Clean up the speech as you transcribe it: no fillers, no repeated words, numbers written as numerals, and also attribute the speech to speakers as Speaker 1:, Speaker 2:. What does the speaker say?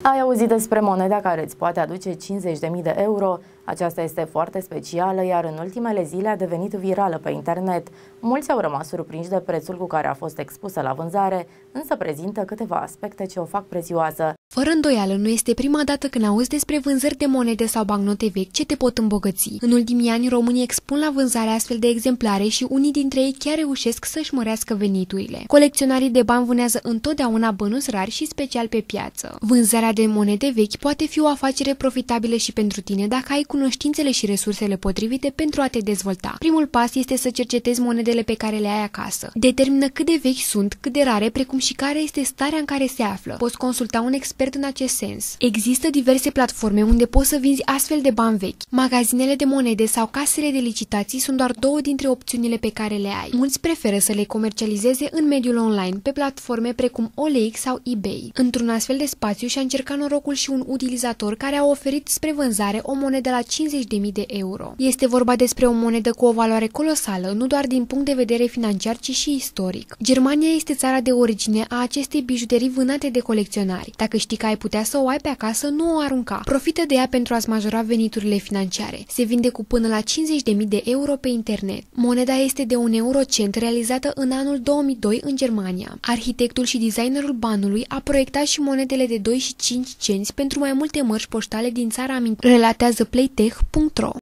Speaker 1: Ai auzit despre moneda care îți poate aduce 50.000 de euro? Aceasta este foarte specială, iar în ultimele zile a devenit virală pe internet. Mulți au rămas surprinși de prețul cu care a fost expusă la vânzare, însă prezintă câteva aspecte ce o fac prețioasă.
Speaker 2: Fără îndoială, nu este prima dată când auzi despre vânzări de monede sau bancnote vechi ce te pot îmbogăți. În ultimii ani, românii expun la vânzare astfel de exemplare și unii dintre ei chiar reușesc să-și mărească veniturile. Colecționarii de bani vânează întotdeauna bănuți rari și special pe piață. Vânzarea de monede vechi poate fi o afacere profitabilă și pentru tine dacă ai cunoștințele și resursele potrivite pentru a te dezvolta. Primul pas este să cercetezi monedele pe care le ai acasă. Determină cât de vechi sunt, cât de rare, precum și care este starea în care se află. Poți consulta un expert în acest sens. Există diverse platforme unde poți să vinzi astfel de bani vechi. Magazinele de monede sau casele de licitații sunt doar două dintre opțiunile pe care le ai. Mulți preferă să le comercializeze în mediul online, pe platforme precum OLX sau eBay. Într-un astfel de spațiu și-a încercat norocul și un utilizator care a oferit spre vânzare o monedă la 50.000 de euro. Este vorba despre o monedă cu o valoare colosală, nu doar din punct de vedere financiar, ci și istoric. Germania este țara de origine a acestei bijuterii vânate de colecționari. Dacă știi că ai putea să o ai pe acasă, nu o arunca. Profită de ea pentru a-ți majora veniturile financiare. Se vinde cu până la 50.000 de euro pe internet. Moneda este de 1 eurocent, realizată în anul 2002 în Germania. Arhitectul și designerul banului a proiectat și monedele de 2 și 5 cenți pentru mai multe mărci poștale din țara amintită, relatează playtech.ro.